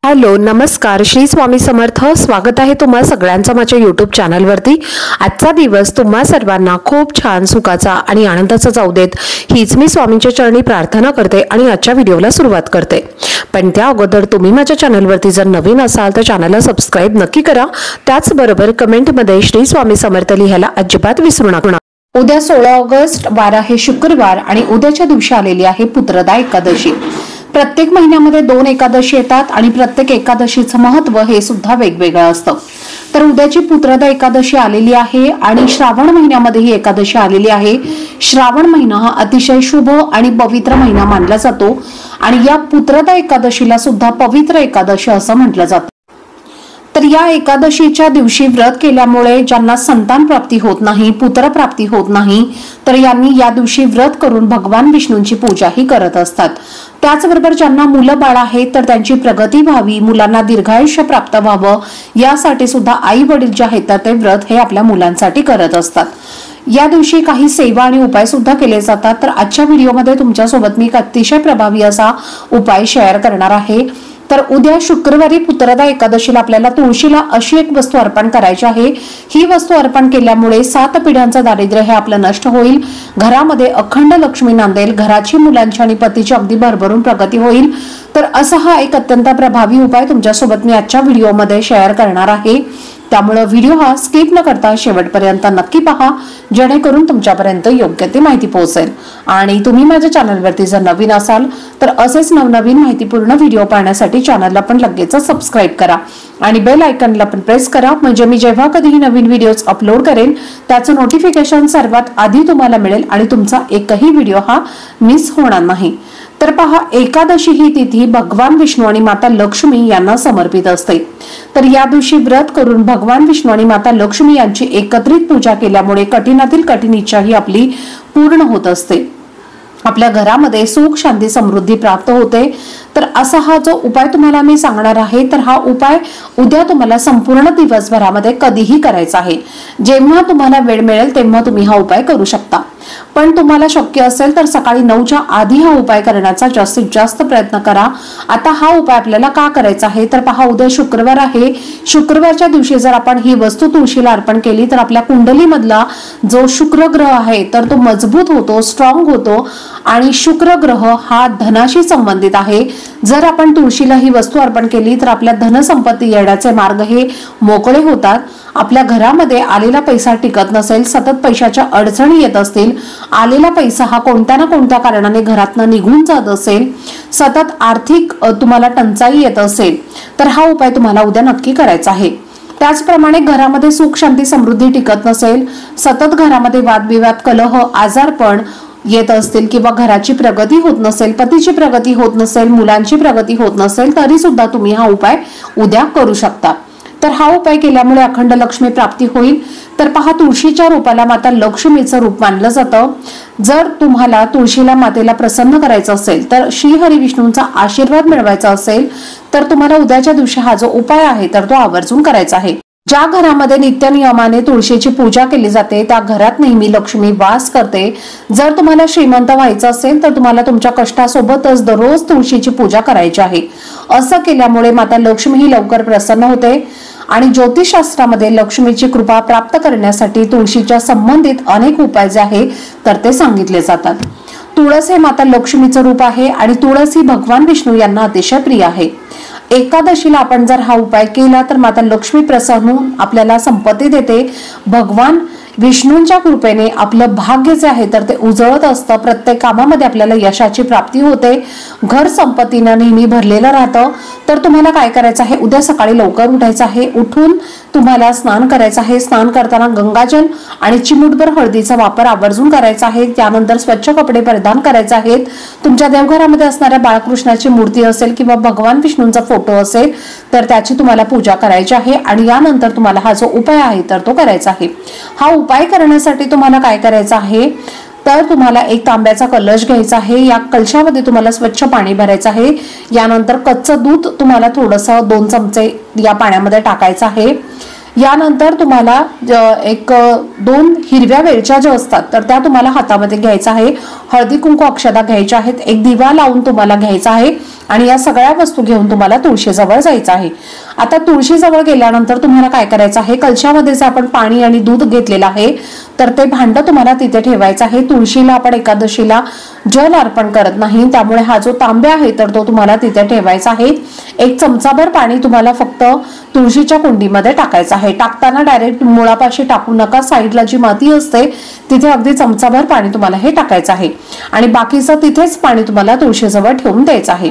Hello नमस्कार श्री स्वामी समर्थ। स्वागत आहे तुम्हा सगळ्यांचं माझ्या YouTube चॅनलवरती। आजचा दिवस तुम्हा सर्वांना खूप छान सुखाचा आणि आनंदाचा जाऊ देत हीच मी स्वामींच्या चरणी प्रार्थना करते आणि आजच्या व्हिडिओला सुरुवात करते। पण त्या अगोदर तुम्ही माझ्या चॅनलवरती जर नवीन असाल तर चॅनलला सबस्क्राइब नक्की करा। त्याचबरोबर कमेंटमध्ये श्री स्वामी समर्थ लिहायला अजिबात विसरू नका। उद्या 16 ऑगस्ट वार आहे शुक्रवार आणि उद्याच्या दिवशी आलेली आहे पुत्रदा एकादशी। प्रत्येक महिन्यामध्ये 2 एकादशी येतात आणि प्रत्येक एकादशीचं महत्त्व हे सुद्धा वेगवेगळं असतं। तर उद्याची पुत्रदा एकादशी आलेली आहे आणि श्रावण महिन्यामध्ये ही एकादशी आलेली आहे। श्रावण महिना हा अतिशय शुभ आणि पवित्र महिना मानला जातो आणि या पुत्रदा एकादशीला सुद्धा पवित्र एकादशी असं म्हटलं जातं। तर या एकादशीच्या दिवशी व्रत केल्यामुळे ज्यांना संतान प्राप्ती होत नाही, पुत्र प्राप्ती होत नाही, तर यांनी या दिवशी व्रत करून भगवान विष्णूंची पूजाही करत असतात। त्याचबरोबर ज्यांना मुलं बाळ आहेत तर त्यांची प्रगती व्हावी, मुलांना दीर्घायुष्य प्राप्त व्हावं यासाठी सुद्धा आई वडील जे आहेत तर ते व्रत हे आपल्या मुलांसाठी करत असतात। या दिवशी काही सेवा आणि उपाय सुद्धा केले जातात। तर आजच्या व्हिडिओमध्ये तुमच्यासोबत मी एक अतिशय प्रभावी असा उपाय शेअर करणार आहे। तर उद्या शुक्रवारी पुत्रदा एकादशीला आपल्याला तुळशीला अशी एक वस्तू अर्पण करायची आहे। ही वस्तू अर्पण केल्यामुळे 7 पिढ्यांचं दारिद्र्य हे आपलं नष्ट होईल, घरामध्ये अखंड लक्ष्मी नांदेल, घराची मुलांची आणि पतीची अगदी भरभरून प्रगती होईल। तर असा हा एक अत्यंत प्रभावी उपाय तुमच्यासोबत मी आजच्या व्हिडिओमध्ये शेअर करणार आहे। त्यामुळे व्हिडिओ हा स्किप न करता शेवटपर्यंत नक्की पहा, जेणेकरून तुमच्यापर्यंत योग्य ती माहिती पोहोचेल। आणि तुम्ही माझ्या चॅनलवरती जर नवीन असाल तर असेच नवनवीन माहितीपूर्ण व्हिडिओ पाहण्यासाठी चॅनलला पण लगेच सबस्क्राइब करा आणि बेल आयकॉनला पण प्रेस करा, म्हणजे मी जेव्हा कधीही नवीन व्हिडिओज अपलोड करेन त्याचं नोटिफिकेशन सर्वात आधी तुम्हाला मिळेल आणि तुमचा एकही व्हिडिओ हा मिस होणार नाही। तर पहा, एकादशी ही तिथी भगवान विष्णू आणि माता लक्ष्मी यांना समर्पित असते। तर या दिवशी व्रत करून भगवान विष्णू आणि माता लक्ष्मी यांची एकत्रित पूजा केल्यामुळे कठीणातील कठीण इच्छा ही आपली पूर्ण होत असते। आपल्या घरामध्ये सुख शांती समृद्धी प्राप्त होते। तर असा हा जो उपाय तुम्हाला मी सांगणार आहे तर हा उपाय उद्या तुम्हाला संपूर्ण दिवसभरामध्ये कधीही करायचा आहे। जेव्हा तुम्हाला वेळ मिळेल तेव्हा तुम्ही हा उपाय करू शकता, पण तुम्हाला शक्य असेल तर सकाळी 9च्या आधी हा उपाय करण्याचा जास्तीत जास्त प्रयत्न करा। आता हा उपाय आपल्याला का करायचा आहे तर पहा, उद्या शुक्रवार आहे। शुक्रवारच्या दिवशी जर आपण ही वस्तू तुळशीला अर्पण केली तर आपल्या कुंडलीमधला जो शुक्र ग्रह आहे तर तो मजबूत होतो, स्ट्रॉंग होतो आणि शुक्र ग्रह हा धनाशी संबंधित आहे। जर आपण तुळशीला ही वस्तू अर्पण केली तर आपल्या धनसंपत्ती येण्याचे मार्ग हे मोकळे होतात। आपल्या घरामध्ये आलेला पैसा टिकत नसेल, सतत पैशाच्या अडचणी येत असतील, आलेला पैसा हा कोणत्या ना कोणत्या कारणाने घरातनं निघून जात असेल, सतत आर्थिक तुम्हाला टंचाई येत असेल तर हा उपाय तुम्हाला उद्या नक्की करायचा आहे। त्याचप्रमाणे घरामध्ये सुख शांती समृद्धी टिकत नसेल, सतत घरामध्ये वादविवाद, कलह, आजारपण येत असतील किंवा घराची प्रगती होत नसेल, पतीची प्रगती होत नसेल, मुलांची प्रगती होत नसेल तरी सुद्धा तुम्ही हा उपाय उद्या करू शकता। तर हा उपाय केल्यामुळे अखंड लक्ष्मी प्राप्ती होईल। तर पहा, तुळशीच्या रूपाला माता लक्ष्मीचं रूप मानलं जातं। जर तुम्हाला तुळशीला मातेला प्रसन्न करायचं असेल तर श्री हरी विष्णूंचा आशीर्वाद मिळवायचा असेल तर तुम्हाला उद्याच्या दिवशी हा जो उपाय आहे तर तो आवर्जून करायचा आहे। ज्या घरामध्ये नित्य नियमाने तुळशीची पूजा केली जाते त्या घरात नेहमी लक्ष्मी वास करते। जर तुम्हाला श्रीमंत व्हायचं असेल तर तुम्हाला तुमच्या कष्टासोबतच दररोज तुळशीची पूजा करायची आहे। असं केल्यामुळे माता लक्ष्मी ही लवकर प्रसन्न होते आणि ज्योतिषशास्त्रामध्ये लक्ष्मीची कृपा प्राप्त करण्यासाठी तुळशीच्या संबंधित अनेक उपाय जे आहे तर ते सांगितले जातात। तुळस हे माता लक्ष्मीचं रूप आहे आणि तुळस ही भगवान विष्णू यांना अतिशय प्रिय आहे। एकादशीला आपण जर हा उपाय केला तर माता लक्ष्मी प्रसन्न होऊन आपल्याला संपत्ती देते। भगवान विष्णूंच्या कृपेने आपलं भाग्य जे आहे तर ते उजळत असतं, प्रत्येक कामामध्ये आपल्याला यशाची प्राप्ती होते, घर संपत्तीनं नेहमी भरलेलं राहतं। तर तुम्हाला काय करायचं आहे, उद्या सकाळी लवकर उठायचं आहे, उठून तुम्हाला स्नान करायचं आहे। स्नान करताना गंगाजल आणि चिमूटभर हळदीचा वापर आवर्जून करायचा आहे। त्यानंतर स्वच्छ कपडे परिधान करायचे आहेत। तुमच्या देवघरामध्ये असणाऱ्या बाळकृष्णाची मूर्ती असेल किंवा भगवान विष्णूंचा फोटो असेल तर त्याची तुम्हाला पूजा करायची आहे आणि यानंतर तुम्हाला हा जो उपाय आहे तर तो करायचा आहे। हा उपाय करण्यासाठी तुम्हाला काय करायचं आहे तर तुम्हाला एक तांब्याचा कलश घ्यायचा आहे। या कलशामध्ये तुम्हाला स्वच्छ पाणी भरायचं आहे। यानंतर कच्चं दूध तुम्हाला थोडंसं 2 चमचे या पाण्यामध्ये टाकायचं आहे। यानंतर तुम्हाला 2 हिरव्या वेलच्या ज्या असतात तर त्या तुम्हाला हातामध्ये घ्यायचा आहे। हळदी कुंकू अक्षता घ्यायच्या आहेत, एक दिवा लावून तुम्हाला घ्यायचा आहे आणि या सगळ्या वस्तू घेऊन तुम्हाला तुळशीजवळ जायचं आहे। आता तुळशीजवळ गेल्यानंतर तुम्हाला काय करायचं आहे, कलशामध्ये जे आपण पाणी आणि दूध घेतलेलं आहे तर ते भांड तुम्हाला तिथे ठेवायचं आहे। तुळशीला आपण एकादशीला जल अर्पण करत नाही, त्यामुळे हा जो तांब्या आहे तर तो तुम्हाला तिथे ठेवायचा आहे। एक चमचाभर पाणी तुम्हाला फक्त तुळशीच्या कुंडीमध्ये टाकायचं आहे। टाकताना डायरेक्ट मुळापाशी टाकू नका, साईडला जी माती असते तिथे अगदी चमचाभर पाणी तुम्हाला हे टाकायचं आहे आणि बाकीचं तिथेच पाणी तुम्हाला तुळशीजवळ ठेवून द्यायचं आहे।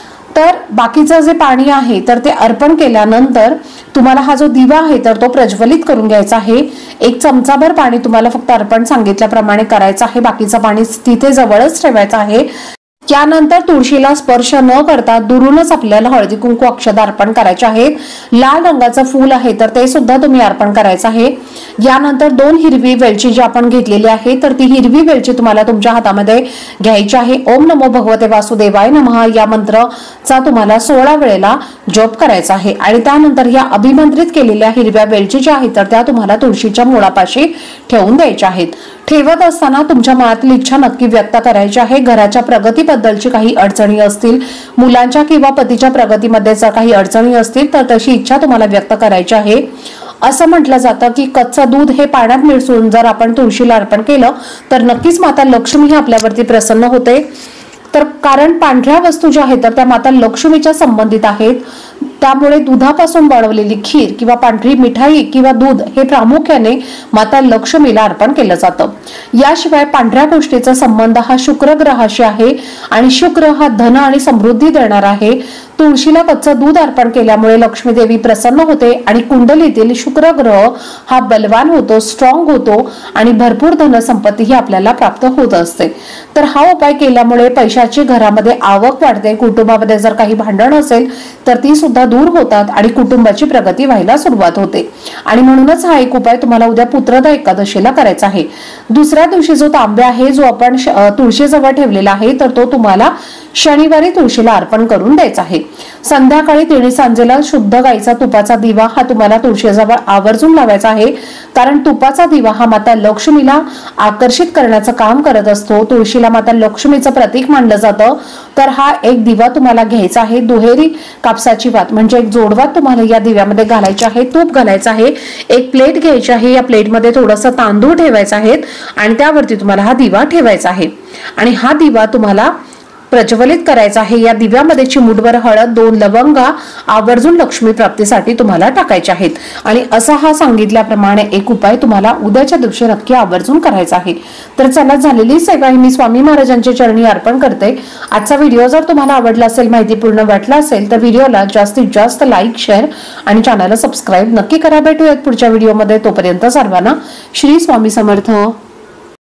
तर बाकीचं जे पाणी आहे तर ते अर्पण केल्यानंतर तुम्हाला हा जो दिवा आहे तर तो प्रज्वलित करून घ्यायचा आहे। एक चमचाभर पाणी तुम्हाला फक्त अर्पण सांगितल्याप्रमाणे करायचं आहे, बाकीचं पाणी तिथे जवळच ठेवायचं आहे। त्यानंतर तुळशीला स्पर्श न करता दुरूनच आपल्याला हळदी कुंकू अक्षता अर्पण करायचे आहेत। लाल रंगाचं फूल आहे तर ते सुद्धा तुम्ही अर्पण करायचं आहे। यानंतर 2 हिरवी वेलची जी आपण घेतलेली आहे तर ती हिरवी वेलची तुम्हाला तुमच्या हातामध्ये घ्यायची आहे। ओम नमो भगवते वासुदेवाय नमः या मंत्राचा तुम्हाला 16 वेळेला जप करायचा आहे आणि त्यानंतर या अभिमंत्रित केलेल्या हिरव्या वेलची ज्या आहेत तर त्या तुम्हाला तुळशीच्या मुळापाशी ठेवून द्यायच्या आहेत। ठेवत असताना तुमच्या मनातील इच्छा नक्की व्यक्त करायची आहे। घराच्या प्रगतीबद्दलची काही अडचणी असतील, मुलांच्या किंवा पतीच्या प्रगतीमध्ये जर काही अडचणी असतील तर तशी इच्छा तुम्हाला व्यक्त करायची आहे। असं म्हटलं जातं की कच्चं दूध हे पाण्यात मिसळून जर आपण तुळशीला अर्पण केलं तर नक्कीच माता लक्ष्मी ही आपल्यावरती प्रसन्न होते। तर कारण पांढऱ्या वस्तू ज्या आहेत तर त्या माता लक्ष्मीच्या संबंधित आहेत, त्यामुळे दुधापासून बनवलेली खीर किंवा पांढरी मिठाई किंवा दूध हे प्रामुख्याने माता लक्ष्मीला अर्पण केलं जातं। याशिवाय पांढऱ्या गोष्टीचा संबंध हा शुक्र ग्रहाशी आहे आणि शुक्र हा धन आणि समृद्धी देणार आहे। तुळशीला कच्चं दूध अर्पण केल्यामुळे लक्ष्मी देवी प्रसन्न होते आणि कुंडलीतील शुक्र ग्रह हा बलवान होतो, स्ट्रॉंग होतो आणि भरपूर धनसंपत्ती ही आपल्याला प्राप्त होत असते। तर हा उपाय केल्यामुळे पैशाची घरामध्ये आवक वाढते, कुटुंबामध्ये जर काही भांडण असेल तर ती सुद्धा दूर होतात आणि कुटुंबाची प्रगती व्हायला सुरुवात होते आणि म्हणूनच हा एक उपाय तुम्हाला उद्या पुत्रदा एकादशीला करायचा आहे। दुसऱ्या दिवशी जो तांब्या आहे जो आपण तुळशीजवळ ठेवलेला आहे तर तो तुम्हाला शनिवारी तुळशीला अर्पण करून द्यायचा आहे। संध्याकाळी तिळी सांजेला शुद्ध गाईचा तुपाचा दिवा हा तुम्हाला तुळशीजवळ आवर्जून लावायचा आहे, कारण तुपाचा दिवा हा माता लक्ष्मीला आकर्षित करण्याचं काम करत असतो। तुळशीला माता लक्ष्मीचं प्रतीक मानलं जातं। तर हा एक दिवा तुम्हाला घ्यायचा आहे, दुहेरी कापसाची वात म्हणजे एक जोडवात तुम्हाला या दिव्यामध्ये घालायची आहे, तूप घालायचं आहे, एक प्लेट घ्यायची आहे, या प्लेटमध्ये थोडंसं तांदूळ ठेवायचं आहे आणि त्यावरती तुम्हाला हा दिवा ठेवायचा आहे आणि हा दिवा तुम्हाला प्रज्वलित करायचा आहे। या दिव्यामध्ये चिमूटभर हळद, 2 लवंगा आवर्जून लक्ष्मी प्राप्तीसाठी तुम्हाला टाकायचे आहेत आणि असा हा सांगितल्याप्रमाणे एक उपाय तुम्हाला उद्याच्या दिवशी नक्की आवर्जून करायचा आहे। तर चला, झालेली सेवा ही मी स्वामी महाराजांच्या चरणी अर्पण करते। आजचा व्हिडिओ जर तुम्हाला आवडला असेल, माहितीपूर्ण वाटला असेल तर व्हिडिओला जास्तीत जास्त लाईक, शेअर आणि चॅनलला सबस्क्राईब नक्की करा। भेटूयात पुढच्या व्हिडिओमध्ये, तोपर्यंत सर्वांना श्री स्वामी समर्थ।